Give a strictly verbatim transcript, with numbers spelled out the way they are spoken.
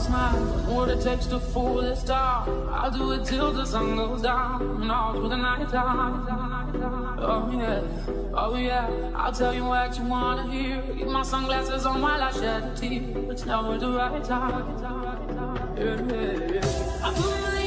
smile. What it takes to fool this star. I'll do it till the sun goes down and all through the night time. Oh yeah, oh yeah, I'll tell you what you wanna hear. Keep my sunglasses on while I shed a tear. It's never the right time. Yeah, yeah, yeah. I put my